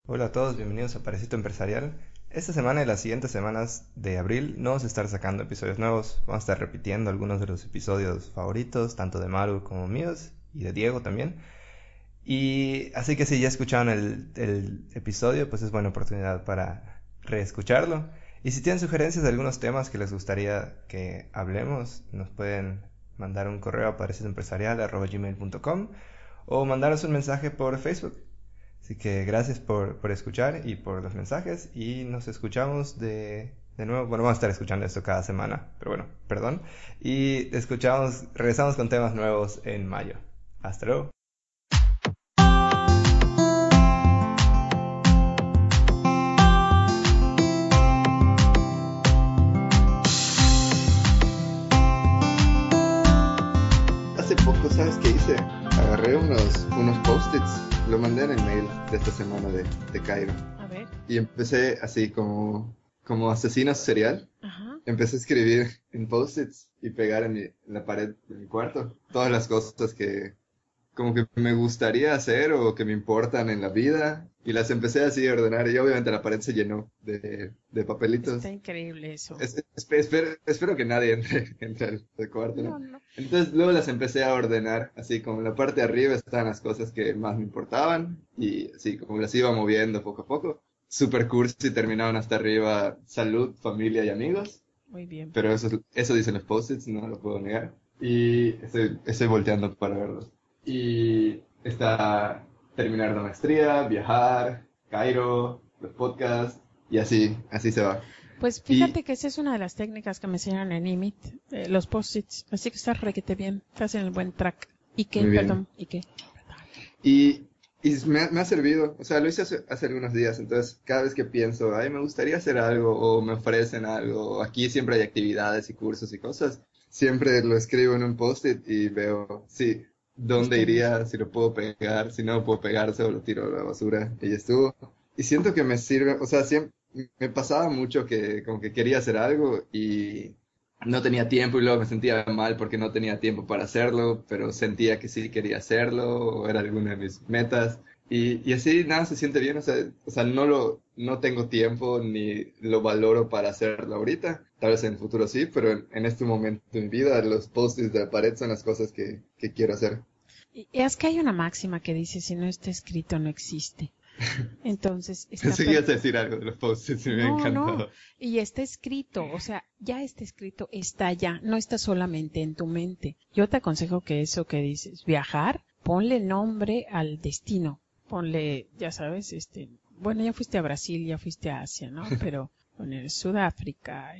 Hola a todos, bienvenidos a Parecito Empresarial. Esta semana y las siguientes semanas de abril no vamos a estar sacando episodios nuevos, vamos a estar repitiendo algunos de los episodios favoritos, tanto de Maru como míos, y de Diego también. Y así que si ya escucharon el episodio, pues es buena oportunidad para reescucharlo. Y si tienen sugerencias de algunos temas que les gustaría que hablemos, nos pueden mandar un correo a parecitoempresarial@gmail.com o mandarnos un mensaje por Facebook. Así que gracias por escuchar y por los mensajes y nos escuchamos de nuevo. Bueno, vamos a estar escuchando esto cada semana, pero bueno, perdón. Y regresamos con temas nuevos en mayo. Hasta luego. Hace poco, ¿sabes qué hice? Agarré unos post-its, lo mandé en el mail de esta semana de Cairo. A ver. Y empecé así como asesino serial. Ajá. Empecé a escribir en post-its y pegar en la pared de mi cuarto todas las cosas que como que me gustaría hacer o que me importan en la vida. Y las empecé así a ordenar y obviamente la pared se llenó de papelitos. Está increíble eso. Espero que nadie entre al cuarto, ¿no? No. Entonces luego las empecé a ordenar, así como en la parte de arriba estaban las cosas que más me importaban y así como las iba moviendo poco a poco. Super cursi, terminaban hasta arriba salud, familia y amigos, Muy bien. pero eso dicen los post-its, no lo puedo negar. Y estoy volteando para verlos. Y está terminar la maestría, viajar, Cairo, los podcasts y así se va. Pues fíjate que esa es una de las técnicas que me enseñaron en IMIT, los post-its. Así que estás requete bien, estás en el buen track. ¿Y qué? Muy bien. Perdón. ¿Y qué? Y me ha servido, o sea, lo hice hace algunos días, entonces cada vez que pienso, ay, me gustaría hacer algo, o me ofrecen algo, o aquí siempre hay actividades y cursos y cosas, siempre lo escribo en un post-it y veo, sí, dónde iría, si lo puedo pegar, si no lo puedo pegar, solo lo tiro a la basura, y ya estuvo. Y siento que me sirve, o sea, siempre, me pasaba mucho que como que quería hacer algo y no tenía tiempo y luego me sentía mal porque no tenía tiempo para hacerlo, pero sentía que sí quería hacerlo o era alguna de mis metas. Y así nada se siente bien, o sea, no tengo tiempo ni lo valoro para hacerlo ahorita. Tal vez en el futuro sí, pero en este momento de mi vida los post-its de la pared son las cosas que quiero hacer. Y es que hay una máxima que dice, si no está escrito, no existe. Entonces, Pensé que ibas a decir algo de los post-its y me ha encantado. No. Y está escrito, o sea, ya está escrito, está ya, no está solamente en tu mente. Yo te aconsejo que eso que dices, viajar, ponle nombre al destino. Ponle, ya sabes, bueno, ya fuiste a Brasil, ya fuiste a Asia, ¿no? Pero poner Sudáfrica,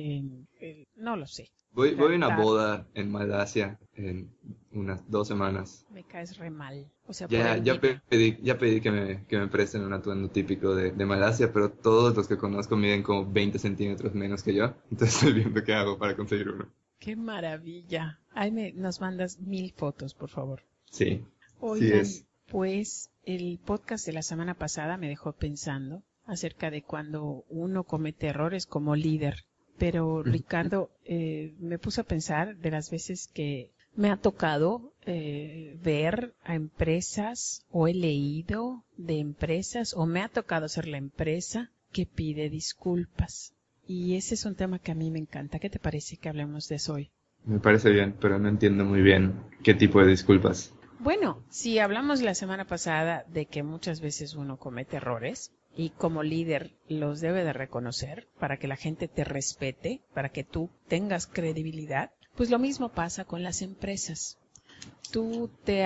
no lo sé. Voy a una Qatar. boda en Malasia en unas 2 semanas. Me caes re mal. O sea, por Ya envidia. pedí que me presten un atuendo típico de Malasia, pero todos los que conozco miden como 20 centímetros menos que yo. Entonces estoy viendo qué hago para conseguir uno. ¡Qué maravilla! Nos mandas 1000 fotos, por favor. Sí, sí Oigan, es. pues el podcast de la semana pasada me dejó pensando acerca de cuando uno comete errores como líder. Pero Ricardo, me puse a pensar de las veces que me ha tocado ver a empresas o he leído de empresas o me ha tocado ser la empresa que pide disculpas. Y ese es un tema que a mí me encanta. ¿Qué te parece que hablemos de eso hoy? Me parece bien, pero no entiendo muy bien qué tipo de disculpas. Bueno, si hablamos la semana pasada de que muchas veces uno comete errores y como líder los debe de reconocer para que la gente te respete, para que tú tengas credibilidad, pues lo mismo pasa con las empresas. Tú te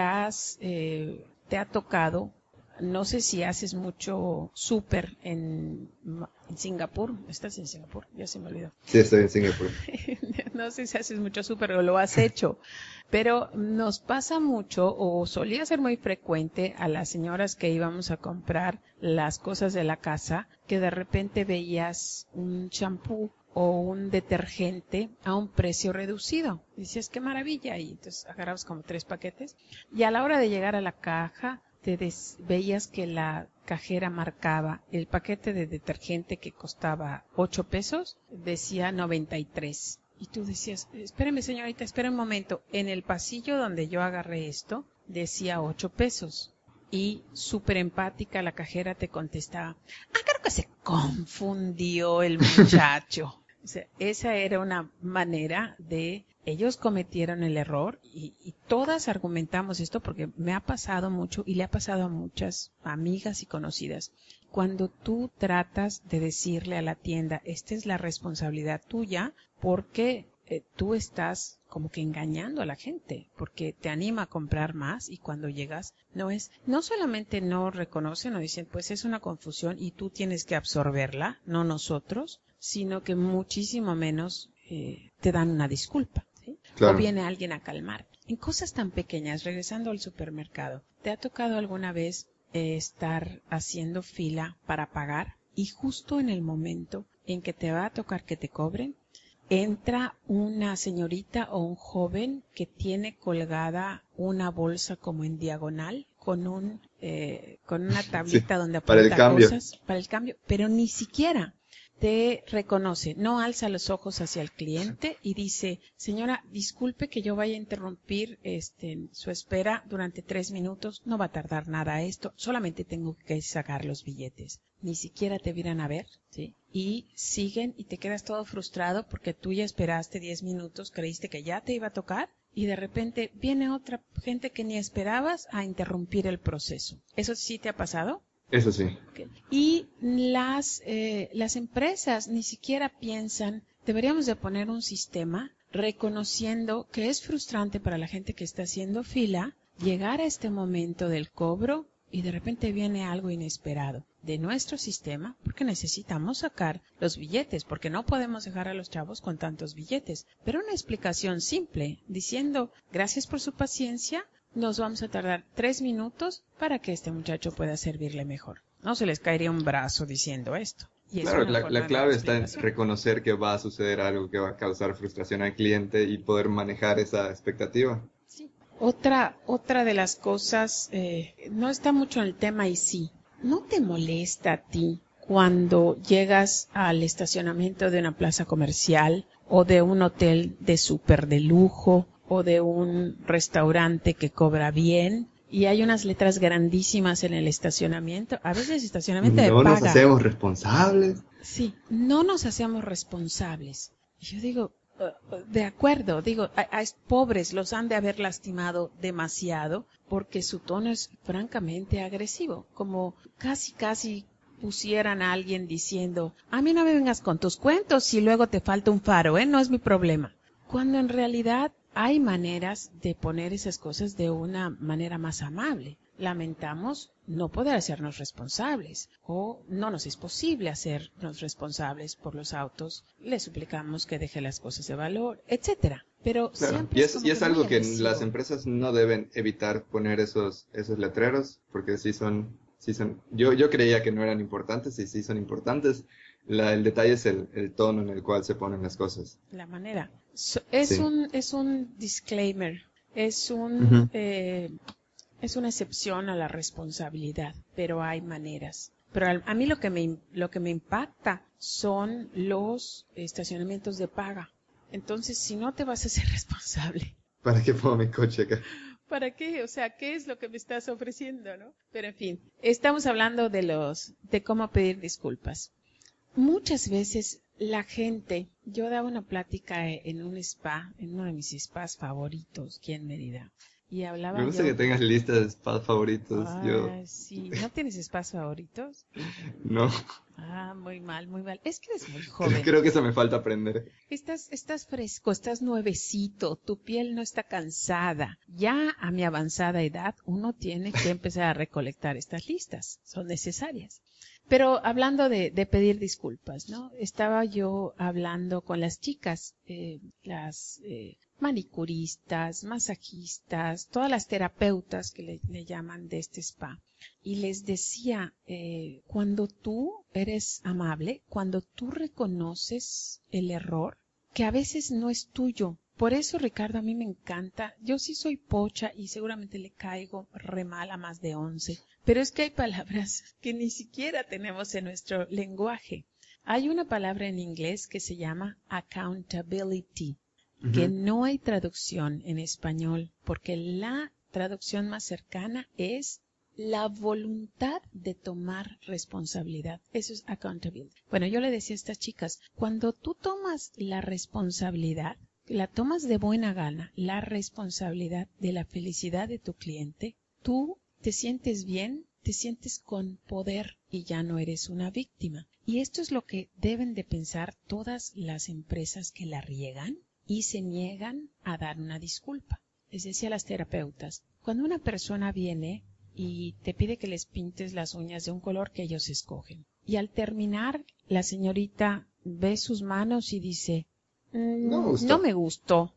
ha tocado, no sé si haces mucho súper en Singapur. ¿Estás en Singapur? Ya se me olvidó. Sí, estoy en Singapur. No sé si haces mucho súper o lo has hecho, pero nos pasa mucho o solía ser muy frecuente a las señoras que íbamos a comprar las cosas de la casa, que de repente veías un champú o un detergente a un precio reducido. Dices, qué maravilla, y entonces agarrabas como 3 paquetes y a la hora de llegar a la caja veías que la cajera marcaba el paquete de detergente que costaba 8 pesos, decía 93. Y tú decías, espéreme señorita, espere un momento. En el pasillo donde yo agarré esto, decía 8 pesos. y súper empática la cajera te contestaba, creo que se confundió el muchacho. O sea, esa era una manera de, ellos cometieron el error y todas argumentamos esto porque me ha pasado mucho y le ha pasado a muchas amigas y conocidas. Cuando tú tratas de decirle a la tienda, esta es la responsabilidad tuya, porque tú estás como que engañando a la gente, porque te anima a comprar más y cuando llegas no solamente no reconocen o dicen, pues es una confusión y tú tienes que absorberla, no nosotros, sino que muchísimo menos te dan una disculpa, ¿sí? Claro. O viene alguien a calmar. En cosas tan pequeñas, regresando al supermercado, ¿te ha tocado alguna vez estar haciendo fila para pagar y justo en el momento en que te va a tocar que te cobren, entra una señorita o un joven que tiene colgada una bolsa como en diagonal con una tablita donde apunta cosas para el cambio, pero ni siquiera te reconoce, no alza los ojos hacia el cliente y dice, señora, disculpe que yo vaya a interrumpir su espera durante 3 minutos, no va a tardar nada esto, solamente tengo que sacar los billetes. Ni siquiera te miran a ver, ¿sí? Y siguen y te quedas todo frustrado porque tú ya esperaste 10 minutos, creíste que ya te iba a tocar y de repente viene otra gente que ni esperabas a interrumpir el proceso. ¿Eso sí te ha pasado? Eso sí. Okay. Y las empresas ni siquiera piensan, deberíamos de poner un sistema reconociendo que es frustrante para la gente que está haciendo fila llegar a este momento del cobro y de repente viene algo inesperado de nuestro sistema porque necesitamos sacar los billetes, porque no podemos dejar a los chavos con tantos billetes. Pero una explicación simple diciendo, gracias por su paciencia, nos vamos a tardar 3 minutos para que este muchacho pueda servirle mejor. No se les caería un brazo diciendo esto. Y claro, la clave está en reconocer que va a suceder algo que va a causar frustración al cliente y poder manejar esa expectativa. Sí. Otra de las cosas, no está mucho en el tema y sí, ¿no te molesta a ti cuando llegas al estacionamiento de una plaza comercial o de un hotel de súper de lujo o de un restaurante que cobra bien y hay unas letras grandísimas en el estacionamiento? A veces estacionamiento de paga. No nos hacemos responsables. Sí, no nos hacemos responsables. Y yo digo, de acuerdo, digo, a pobres los han de haber lastimado demasiado porque su tono es francamente agresivo, como casi pusieran a alguien diciendo, a mí no me vengas con tus cuentos si luego te falta un faro, no es mi problema. Cuando en realidad hay maneras de poner esas cosas de una manera más amable. Lamentamos no poder hacernos responsables o no nos es posible hacernos responsables por los autos. Le suplicamos que deje las cosas de valor, etcétera. Pero claro, siempre y es algo que las empresas no deben evitar poner esos letreros porque sí son yo creía que no eran importantes y sí son importantes. El detalle es el tono en el cual se ponen las cosas. La manera. Es un disclaimer, es una excepción a la responsabilidad, pero hay maneras. Pero a mí lo que me impacta son los estacionamientos de paga. Entonces, si no te vas a ser responsable, ¿para qué pongo mi coche acá? ¿Para qué? O sea, ¿qué es lo que me estás ofreciendo, no? Pero en fin, estamos hablando de cómo pedir disculpas. Muchas veces la gente, yo daba una plática en un spa, en uno de mis spas favoritos aquí en Mérida, y hablaba Me gusta que tengas lista de spas favoritos. Sí, ¿no tienes spas favoritos? No. Muy mal, muy mal. Es que eres muy joven. Creo que eso me falta aprender. Estás fresco, estás nuevecito, tu piel no está cansada. Ya a mi avanzada edad, uno tiene que empezar a recolectar estas listas, son necesarias. Pero hablando de pedir disculpas, ¿no? Estaba yo hablando con las chicas, las manicuristas, masajistas, todas las terapeutas que le llaman de este spa. Y les decía, cuando tú eres amable, cuando tú reconoces el error, que a veces no es tuyo. Por eso, Ricardo, a mí me encanta. Yo sí soy pocha y seguramente le caigo re mal a más de 11. Pero es que hay palabras que ni siquiera tenemos en nuestro lenguaje. Hay una palabra en inglés que se llama accountability, que no hay traducción en español, porque la traducción más cercana es la voluntad de tomar responsabilidad. Eso es accountability. Bueno, yo le decía a estas chicas, cuando tú tomas la responsabilidad, la tomas de buena gana, la responsabilidad de la felicidad de tu cliente, tú te sientes bien, te sientes con poder y ya no eres una víctima. Y esto es lo que deben de pensar todas las empresas que la riegan y se niegan a dar una disculpa. Les decía a las terapeutas, cuando una persona viene y te pide que les pintes las uñas de un color que ellos escogen, y al terminar la señorita ve sus manos y dice, no me gustó.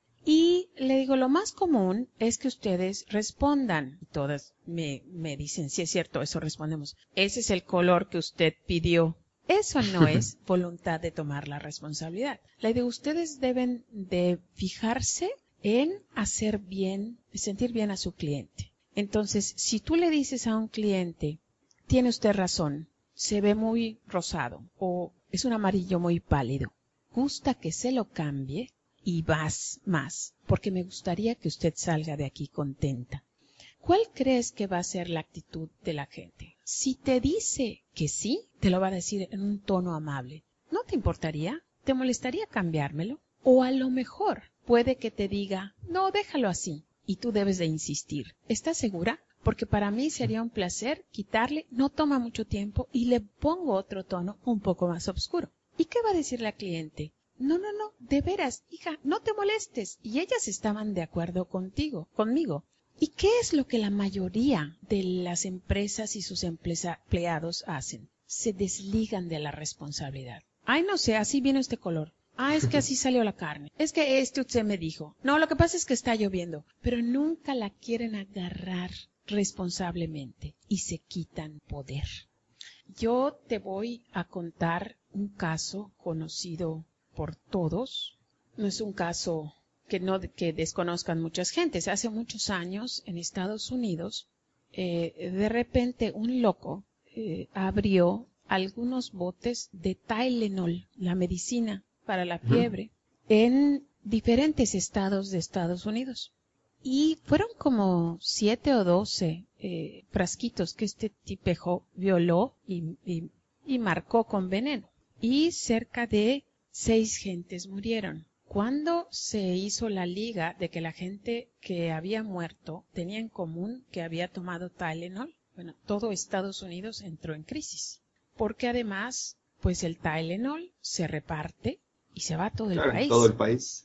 Y le digo, lo más común es que ustedes respondan. Todas me dicen, sí es cierto, eso respondemos. Ese es el color que usted pidió. Eso no es voluntad de tomar la responsabilidad. Le digo, ustedes deben de fijarse en hacer bien, sentir bien a su cliente. Entonces, si tú le dices a un cliente, tiene usted razón, se ve muy rosado o es un amarillo muy pálido, gusta que se lo cambie y vas más, porque me gustaría que usted salga de aquí contenta. ¿Cuál crees que va a ser la actitud de la gente? Si te dice que sí, te lo va a decir en un tono amable. ¿No te importaría? ¿Te molestaría cambiármelo? O a lo mejor puede que te diga, no, déjalo así, y tú debes de insistir. ¿Estás segura? Porque para mí sería un placer quitarle, no toma mucho tiempo, y le pongo otro tono un poco más oscuro. ¿Y qué va a decir la cliente? No, de veras, hija, no te molestes. Y ellas estaban de acuerdo conmigo. ¿Y qué es lo que la mayoría de las empresas y sus empleados hacen? Se desligan de la responsabilidad. Ay, no sé, así viene este color. Ah, es que así salió la carne. Es que usted me dijo. No, lo que pasa es que está lloviendo. Pero nunca la quieren agarrar responsablemente y se quitan poder. Yo te voy a contar un caso conocido por todos. No es un caso que desconozcan muchas gentes. Hace muchos años en Estados Unidos, de repente un loco abrió algunos botes de Tylenol, la medicina para la fiebre, en diferentes estados de Estados Unidos. Y fueron como 7 o 12 frasquitos que este tipejo violó y marcó con veneno. Y cerca de 6 gentes murieron. Cuando se hizo la liga de que la gente que había muerto tenía en común que había tomado Tylenol, bueno, todo Estados Unidos entró en crisis. Porque además, pues el Tylenol se reparte y se va a todo el país. Todo el país.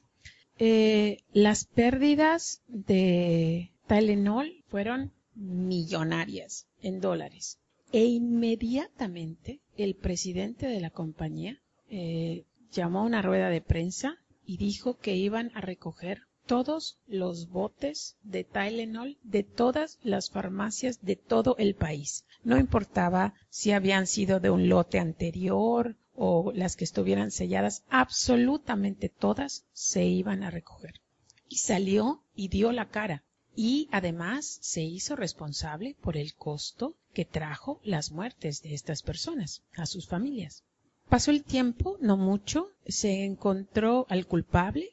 Las pérdidas de Tylenol fueron millonarias en dólares. E inmediatamente el presidente de la compañía llamó a una rueda de prensa y dijo que iban a recoger todos los botes de Tylenol de todas las farmacias de todo el país. No importaba si habían sido de un lote anterior o las que estuvieran selladas, absolutamente todas se iban a recoger. Y salió y dio la cara. Y además se hizo responsable por el costo que trajo las muertes de estas personas a sus familias. Pasó el tiempo, no mucho, se encontró al culpable,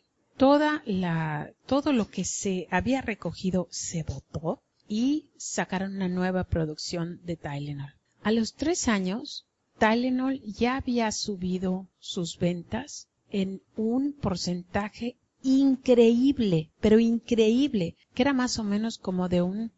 todo lo que se había recogido se botó y sacaron una nueva producción de Tylenol. A los 3 años, Tylenol ya había subido sus ventas en un porcentaje increíble, pero increíble, que era más o menos como de un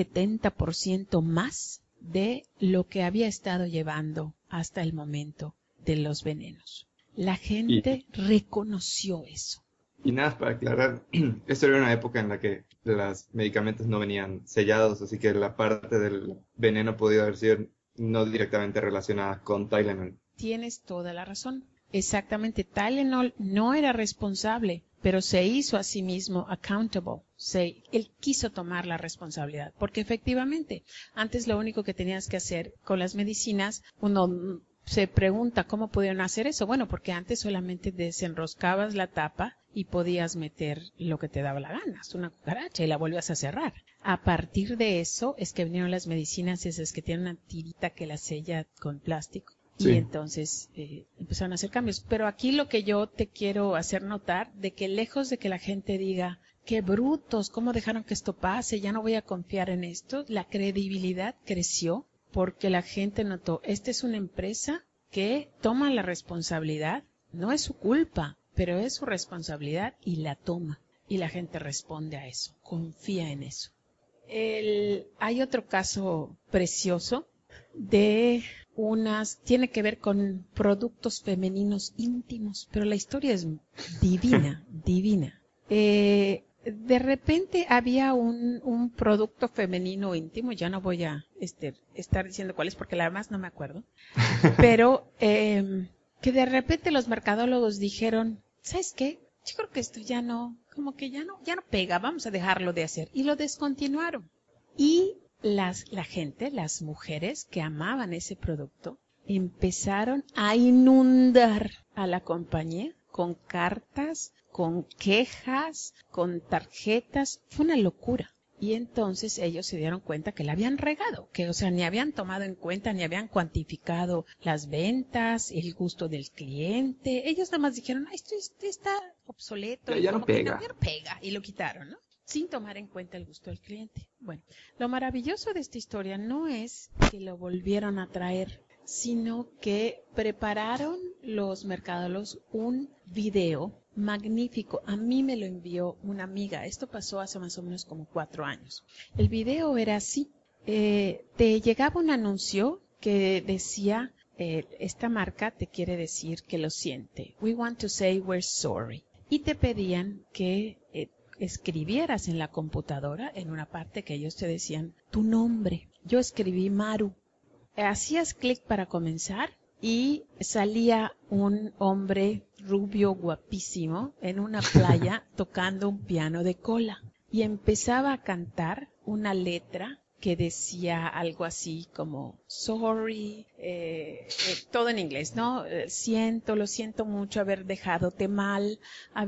70% más de lo que había estado llevando hasta el momento de los venenos. La gente reconoció eso. Y nada, para aclarar, esto era una época en la que los medicamentos no venían sellados, así que la parte del veneno podía haber sido no directamente relacionada con Tylenol. Tienes toda la razón. Exactamente, Tylenol no era responsable, pero se hizo a sí mismo accountable. Él quiso tomar la responsabilidad, porque efectivamente, antes lo único que tenías que hacer con las medicinas, uno se pregunta cómo pudieron hacer eso. Bueno, porque antes solamente desenroscabas la tapa y podías meter lo que te daba la gana, una cucaracha, y la volvías a cerrar. A partir de eso es que vinieron las medicinas esas que tienen una tirita que la sella con plástico. Y entonces empezaron a hacer cambios. Pero aquí lo que yo te quiero hacer notar, de que lejos de que la gente diga, qué brutos, cómo dejaron que esto pase, ya no voy a confiar en esto, la credibilidad creció porque la gente notó, esta es una empresa que toma la responsabilidad, no es su culpa, pero es su responsabilidad y la toma. Y la gente responde a eso, confía en eso. Hay otro caso precioso de tiene que ver con productos femeninos íntimos, pero la historia es divina, divina. De repente había un producto femenino íntimo, ya no voy a estar diciendo cuál es porque la más no me acuerdo, pero que de repente los mercadólogos dijeron, ¿sabes qué? Yo creo que esto ya no pega, vamos a dejarlo de hacer. Y lo descontinuaron. Y la gente, las mujeres que amaban ese producto, empezaron a inundar a la compañía con cartas, con quejas, con tarjetas. Fue una locura. Y entonces ellos se dieron cuenta que la habían regado, que ni habían tomado en cuenta, ni habían cuantificado las ventas, el gusto del cliente. Ellos nada más dijeron, esto está obsoleto. Ya no pega. Ya no pega. Y lo quitaron, ¿no? Sin tomar en cuenta el gusto del cliente. Bueno, lo maravilloso de esta historia no es que lo volvieron a traer, sino que prepararon los mercadólogos un video magnífico. A mí me lo envió una amiga. Esto pasó hace más o menos como 4 años. El video era así. Te llegaba un anuncio que decía, esta marca te quiere decir que lo siente. We want to say we're sorry. Y te pedían que escribieras en la computadora, en una parte que ellos te decían, tu nombre. Yo escribí Maru. Hacías clic para comenzar y salía un hombre rubio guapísimo en una playa tocando un piano de cola y empezaba a cantar una letra que decía algo así como sorry, todo en inglés, ¿no? Lo siento mucho haber dejadote mal,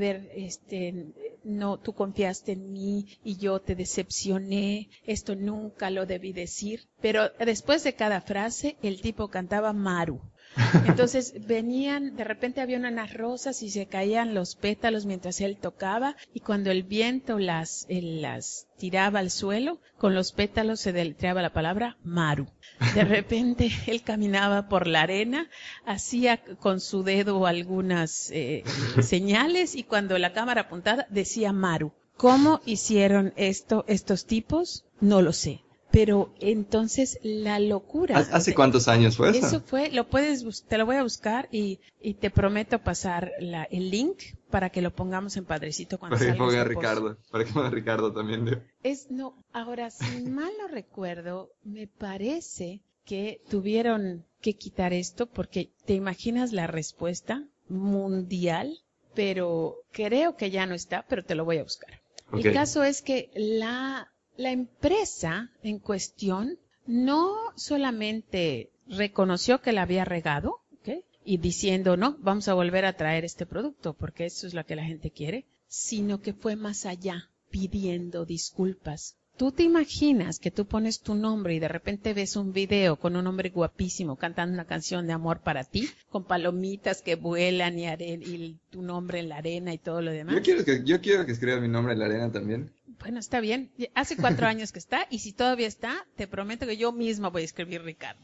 no, tú confiaste en mí y yo te decepcioné, esto nunca lo debí decir. Pero después de cada frase, el tipo cantaba Maru. Entonces de repente había unas rosas y se caían los pétalos mientras él tocaba, y cuando el viento las tiraba al suelo, con los pétalos se deletreaba la palabra Maru. De repente él caminaba por la arena, hacía con su dedo algunas señales, y cuando la cámara apuntada decía Maru. ¿Cómo hicieron estos tipos? No lo sé. Pero entonces la locura. ¿Hace cuántos años fue eso? Eso fue, te lo voy a buscar y te prometo pasar el link para que lo pongamos en padrecito cuando salga. Para que ponga Ricardo también. Ahora, si mal no recuerdo, me parece que tuvieron que quitar esto porque te imaginas la respuesta mundial, pero creo que ya no está, pero te lo voy a buscar. Okay. El caso es que la empresa en cuestión no solamente reconoció que la había regado, ¿okay? Y diciendo, no, vamos a volver a traer este producto porque eso es lo que la gente quiere, sino que fue más allá, pidiendo disculpas. Tú te imaginas que tú pones tu nombre y de repente ves un video con un hombre guapísimo cantando una canción de amor para ti, con palomitas que vuelan y tu nombre en la arena y todo lo demás. Yo quiero que escribas mi nombre en la arena también. Bueno, está bien. Hace 4 años que está, y si todavía está, te prometo que yo misma voy a escribir Ricardo.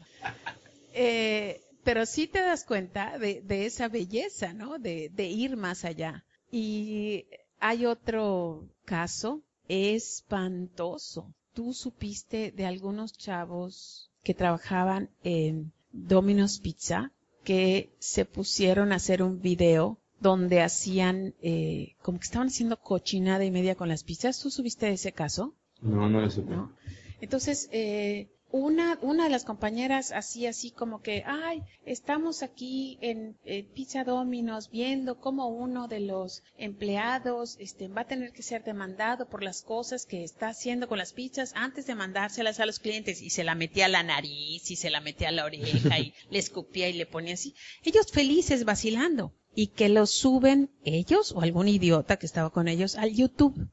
Pero sí te das cuenta de esa belleza, ¿no? De ir más allá. Y hay otro caso espantoso. Tú supiste de algunos chavos que trabajaban en Domino's Pizza que se pusieron a hacer un video donde hacían, como que estaban haciendo cochinada y media con las pizzas. ¿Tú supiste de ese caso? No lo supe. ¿No? Entonces, una de las compañeras hacía así como que, estamos aquí en Pizza Domino's viendo cómo uno de los empleados va a tener que ser demandado por las cosas que está haciendo con las pizzas antes de mandárselas a los clientes, y se la metía a la nariz y se la metía a la oreja y le escupía y le ponía así. Ellos felices vacilando, y que lo suben ellos o algún idiota que estaba con ellos al YouTube.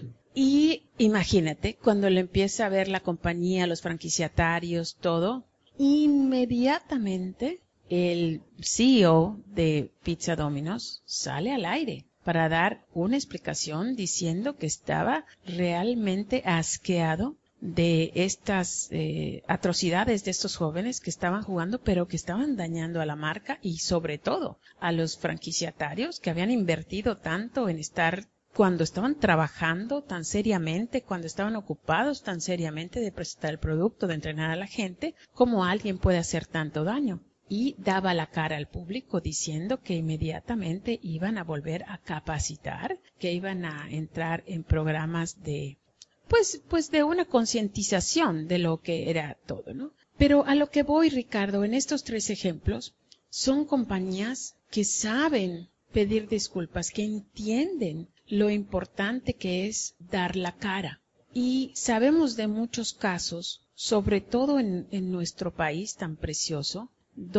Y imagínate, cuando lo empieza a ver la compañía, los franquiciatarios, todo, inmediatamente el CEO de Pizza Domino's sale al aire para dar una explicación diciendo que estaba realmente asqueado de estas atrocidades de estos jóvenes que estaban jugando, pero que estaban dañando a la marca y sobre todo a los franquiciatarios que habían invertido tanto en estar cuando estaban trabajando tan seriamente, cuando estaban ocupados tan seriamente de presentar el producto, de entrenar a la gente, como alguien puede hacer tanto daño. Y daba la cara al público diciendo que inmediatamente iban a volver a capacitar, que iban a entrar en programas de, pues de una concientización de lo que era todo, ¿no? Pero a lo que voy, Ricardo, en estos 3 ejemplos, son compañías que saben pedir disculpas, que entienden lo importante que es dar la cara. Y sabemos de muchos casos, sobre todo en nuestro país tan precioso,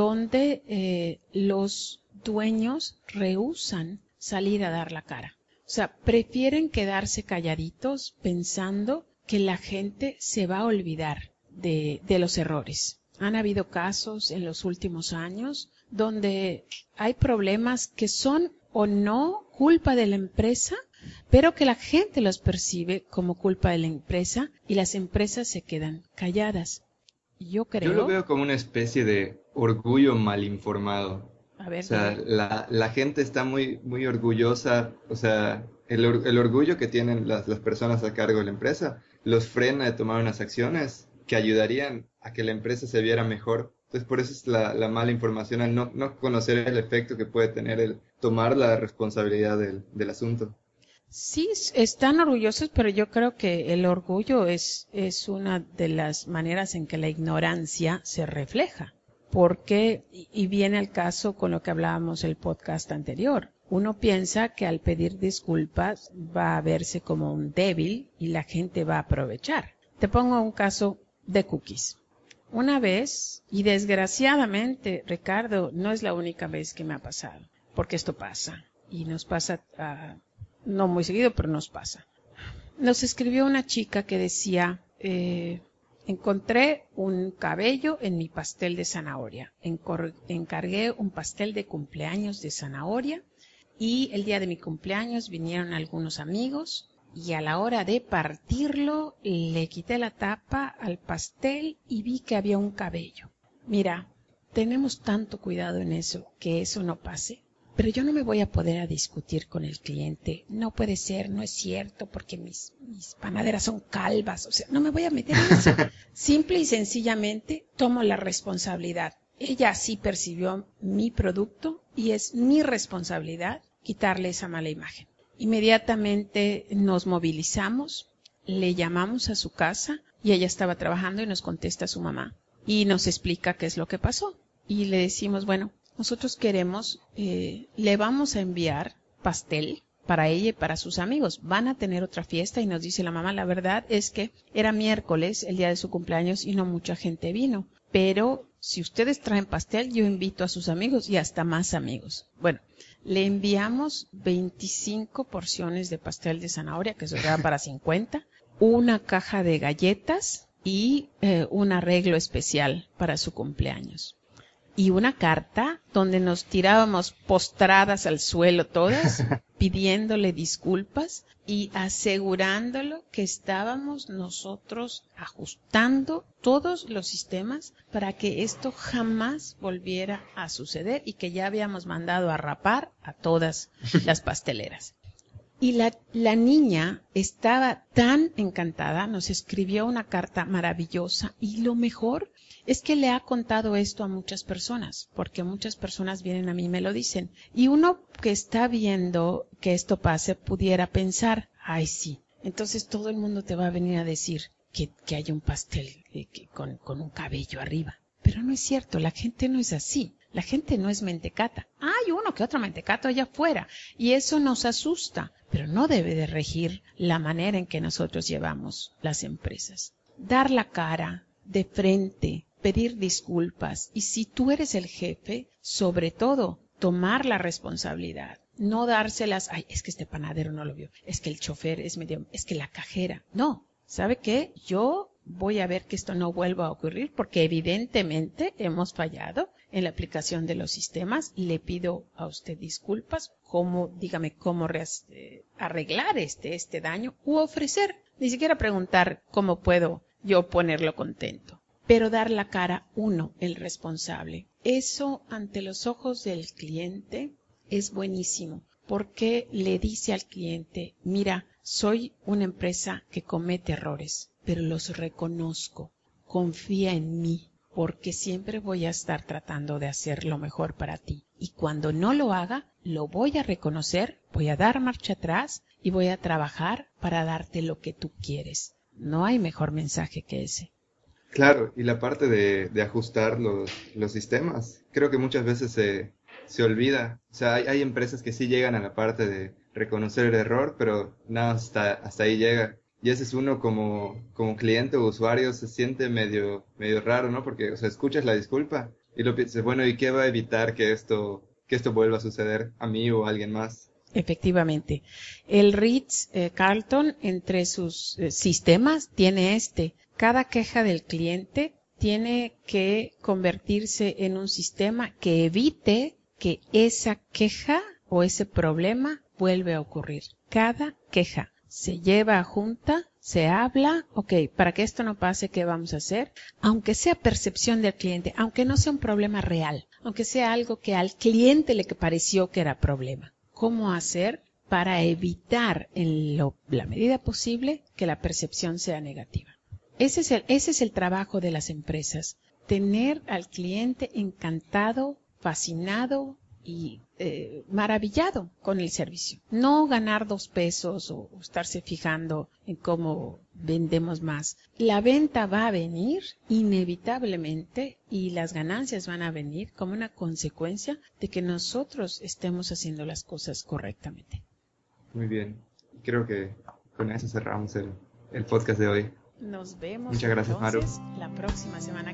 donde los dueños rehúsan salir a dar la cara. O sea, prefieren quedarse calladitos pensando que la gente se va a olvidar de los errores. Han habido casos en los últimos años donde hay problemas que son o no culpa de la empresa, pero que la gente los percibe como culpa de la empresa y las empresas se quedan calladas. Yo lo veo como una especie de orgullo mal informado. A ver, o sea, la gente está muy, muy orgullosa. O sea, el orgullo que tienen las personas a cargo de la empresa los frena de tomar unas acciones que ayudarían a que la empresa se viera mejor. Entonces, por eso es la mala información, al no conocer el efecto que puede tener el tomar la responsabilidad del asunto. Sí, están orgullosos, pero yo creo que el orgullo es una de las maneras en que la ignorancia se refleja. Porque, y viene al caso con lo que hablábamos el podcast anterior, uno piensa que al pedir disculpas va a verse como un débil y la gente va a aprovechar. Te pongo un caso de cookies. Una vez, y desgraciadamente, Ricardo, no es la única vez que me ha pasado, porque esto pasa, y nos pasa no muy seguido, pero nos pasa. Nos escribió una chica que decía, encontré un cabello en mi pastel de zanahoria. Encargué un pastel de cumpleaños de zanahoria y el día de mi cumpleaños vinieron algunos amigos y a la hora de partirlo le quité la tapa al pastel y vi que había un cabello. Mira, tenemos tanto cuidado en eso, que eso no pase. Pero yo no me voy a poder a discutir con el cliente. No puede ser, no es cierto, porque mis panaderas son calvas. O sea, no me voy a meter en eso. Simple y sencillamente tomo la responsabilidad. Ella sí percibió mi producto y es mi responsabilidad quitarle esa mala imagen. Inmediatamente nos movilizamos, le llamamos a su casa y ella estaba trabajando y nos contesta a su mamá y nos explica qué es lo que pasó. Y le decimos, bueno, nosotros queremos, le vamos a enviar pastel para ella y para sus amigos. Van a tener otra fiesta y nos dice la mamá, la verdad es que era miércoles, el día de su cumpleaños y no mucha gente vino. Pero si ustedes traen pastel, yo invito a sus amigos y hasta más amigos. Bueno, le enviamos 25 porciones de pastel de zanahoria, que eso era para 50, una caja de galletas y un arreglo especial para su cumpleaños. Y una carta donde nos tirábamos postradas al suelo todas, pidiéndole disculpas y asegurándolo que estábamos nosotros ajustando todos los sistemas para que esto jamás volviera a suceder y que ya habíamos mandado a rapar a todas las pasteleras. Y la niña estaba tan encantada, nos escribió una carta maravillosa y lo mejor es que le ha contado esto a muchas personas, porque muchas personas vienen a mí y me lo dicen. Y uno que está viendo que esto pase pudiera pensar, ay sí, entonces todo el mundo te va a venir a decir que hay un pastel con un cabello arriba. Pero no es cierto, la gente no es así. La gente no es mentecata. Hay uno que otro mentecato allá afuera y eso nos asusta, pero no debe de regir la manera en que nosotros llevamos las empresas. Dar la cara de frente, pedir disculpas y si tú eres el jefe, sobre todo, tomar la responsabilidad. No dárselas, ay, es que este panadero no lo vio, es que el chofer es medio, es que la cajera. No, ¿sabe qué? Yo voy a ver que esto no vuelva a ocurrir porque evidentemente hemos fallado en la aplicación de los sistemas. Le pido a usted disculpas, dígame cómo arreglar este daño u ofrecer, ni siquiera preguntar cómo puedo yo ponerlo contento, pero dar la cara uno, el responsable. Eso ante los ojos del cliente es buenísimo porque le dice al cliente, mira, soy una empresa que comete errores, pero los reconozco, confía en mí, porque siempre voy a estar tratando de hacer lo mejor para ti. Y cuando no lo haga, lo voy a reconocer, voy a dar marcha atrás y voy a trabajar para darte lo que tú quieres. No hay mejor mensaje que ese. Claro, y la parte de ajustar los sistemas, creo que muchas veces se olvida. O sea, hay empresas que sí llegan a la parte de reconocer el error, pero nada, hasta ahí llega. Y ese es uno como cliente o usuario se siente medio raro, ¿no? Porque, o sea, escuchas la disculpa y lo piensas, bueno, ¿y qué va a evitar que esto vuelva a suceder a mí o a alguien más? Efectivamente. El Ritz-Carlton entre sus sistemas tiene cada queja del cliente tiene que convertirse en un sistema que evite que esa queja o ese problema vuelve a ocurrir. Cada queja se lleva a junta, se habla, para que esto no pase, ¿qué vamos a hacer? Aunque sea percepción del cliente, aunque no sea un problema real, aunque sea algo que al cliente le pareció que era problema. ¿Cómo hacer para evitar en la medida posible que la percepción sea negativa? Ese es el trabajo de las empresas, tener al cliente encantado, fascinado y maravillado con el servicio. No ganar 2 pesos o estarse fijando en cómo vendemos más. La venta va a venir inevitablemente y las ganancias van a venir como una consecuencia de que nosotros estemos haciendo las cosas correctamente. Muy bien. Creo que con eso cerramos el podcast de hoy. Nos vemos Muchas gracias, entonces Maru. la próxima semana.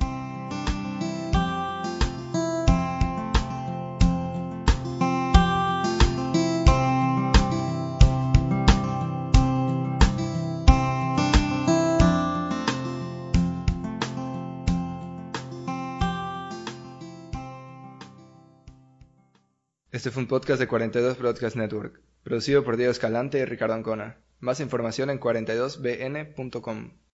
Este fue un podcast de 42 Broadcast Network, producido por Diego Escalante y Ricardo Ancona. Más información en 42bn.com.